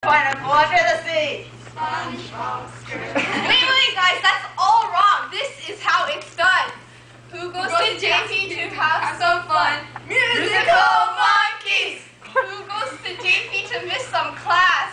Pineapple under the sea. Wait, guys, that's all wrong. This is how it's done. Who goes to JP to have some fun? Musical monkeys. Who goes to JP to miss some class?